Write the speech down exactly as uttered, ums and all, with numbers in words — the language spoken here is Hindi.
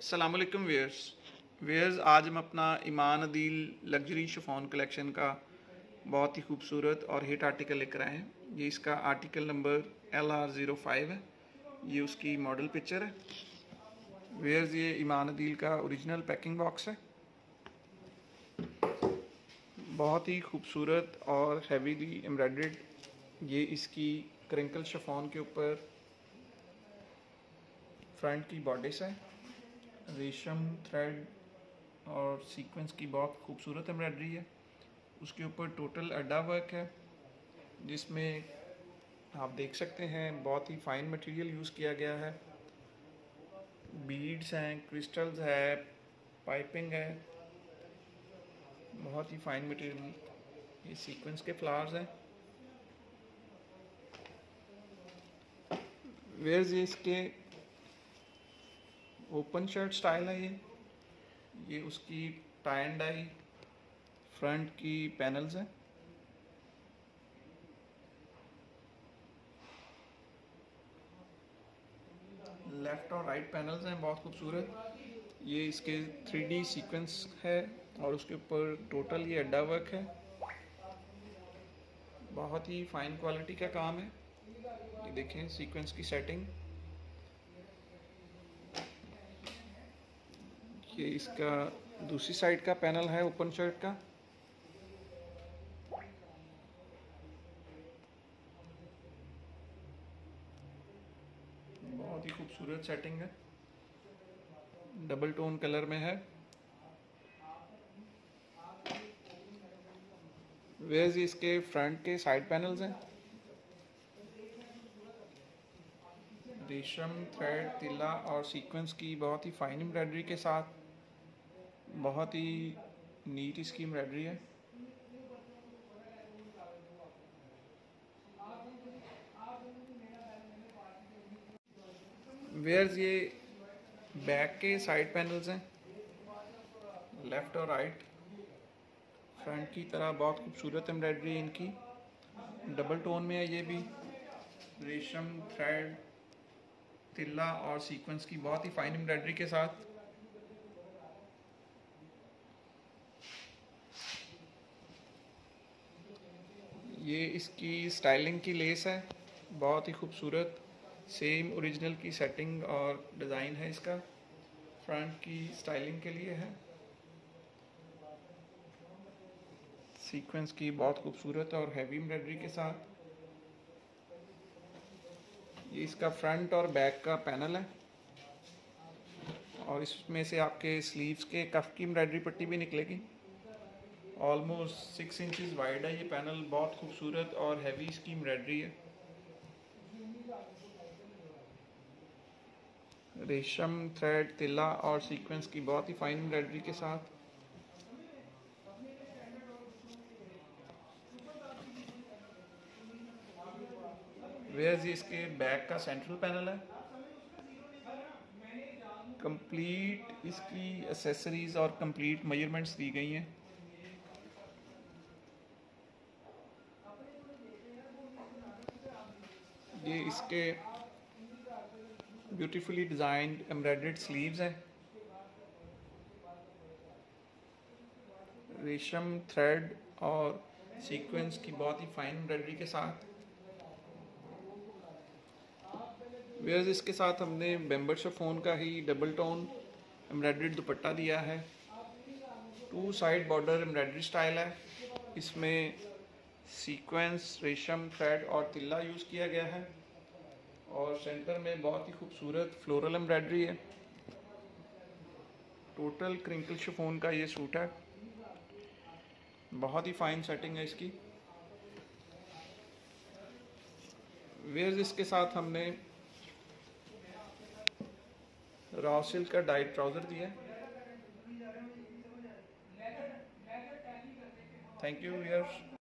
अस्सलामुअलैकुम वेयर्स वेयर्स आज हम अपना Iman Adeel luxury chiffon collection का बहुत ही खूबसूरत और हिट आर्टिकल लेकर आए हैं। ये इसका article number L R zero five है। ये उसकी मॉडल पिक्चर है। वेयर्स ये ईमान अदील का ओरिजिनल पैकिंग बॉक्स है। बहुत ही खूबसूरत और हैवीली एम्ब्रॉयडर्ड ये इसकी क्रिंकल शिफॉन के ऊपर फ्रंट की बॉडिस है। रेशम थ्रेड और सीक्वेंस की बहुत खूबसूरत एम्ब्रॉयडरी है। उसके ऊपर टोटल अड्डा वर्क है जिसमें आप देख सकते हैं बहुत ही फाइन मटेरियल यूज़ किया गया है। बीड्स हैं, क्रिस्टल्स है, पाइपिंग है, बहुत ही फाइन मटेरियल। ये सीक्वेंस के फ्लावर्स हैं। वेयर्स ये इसके ओपन शर्ट स्टाइल है। ये ये उसकी टाई एंड डाई फ्रंट की पैनल्स हैं। लेफ्ट और राइट पैनल्स हैं बहुत खूबसूरत। ये इसके थ्री डी सीक्वेंस है और उसके ऊपर टोटल ये अड्डा वर्क है। बहुत ही फाइन क्वालिटी का काम है। ये देखें सीक्वेंस की सेटिंग। ये इसका दूसरी साइड का पैनल है ओपन शर्ट का। बहुत ही खूबसूरत सेटिंग है, डबल टोन कलर में है। वेयर्स इसके फ्रंट के साइड पैनल्स हैं। रेशम थ्रेड तिल्ला और सीक्वेंस की बहुत ही फाइन एम्ब्रॉयडरी के साथ बहुत ही नीट इसकी एम्ब्रॉयडरी है। वेयर्स ये बैक के साइड पैनल्स हैं, लेफ्ट और राइट। फ्रंट की तरह बहुत खूबसूरत एम्ब्रॉयडरी है इनकी, डबल टोन में है। ये भी रेशम थ्रेड तिल्ला और सीक्वेंस की बहुत ही फाइन एम्ब्रॉयडरी के साथ। ये इसकी स्टाइलिंग की लेस है, बहुत ही खूबसूरत। सेम ओरिजिनल की सेटिंग और डिज़ाइन है इसका। फ्रंट की स्टाइलिंग के लिए है। सीक्वेंस की बहुत खूबसूरत और हैवी एम्ब्रॉयडरी के साथ। ये इसका फ्रंट और बैक का पैनल है और इसमें से आपके स्लीव्स के कफ की एम्ब्रॉयडरी पट्टी भी निकलेगी। ऑलमोस्ट सिक्स इंचेस वाइड है ये पैनल। बहुत खूबसूरत और हैवी इसकी एम्ब्रॉयडरी है। रेशम थ्रेड तिल्ला और सीक्वेंस की बहुत ही फाइन एम्ब्रॉयडरी के साथ। वेयर्स इसके बैक का सेंट्रल पैनल है। कंप्लीट इसकी एसेसरीज और कंप्लीट मेजरमेंट्स दी गई हैं। ये इसके ब्यूटीफुली डिज़ाइंड एम्ब्रॉयडर्ड स्लीव्स हैं। रेशम थ्रेड और सीक्वेंस की बहुत ही फाइन एम्ब्रॉयडरी के साथ। वेयर्स इसके साथ हमने बेम्बर शिफॉन का ही डबल टोन एम्ब्रॉयडर्ड दुपट्टा दिया है। Two side border embroidery style है। इसमें सीक्वेंस रेशम थ्रेड और तिल्ला यूज़ किया गया है और सेंटर में बहुत ही खूबसूरत फ्लोरल एम्ब्रॉयडरी है। टोटल क्रिंकल शिफॉन का ये सूट है। बहुत ही फाइन सेटिंग है इसकी। वेयर्स इसके साथ हमने रॉ सिल्क का डाइट ट्राउज़र दिया है। Thank you wears.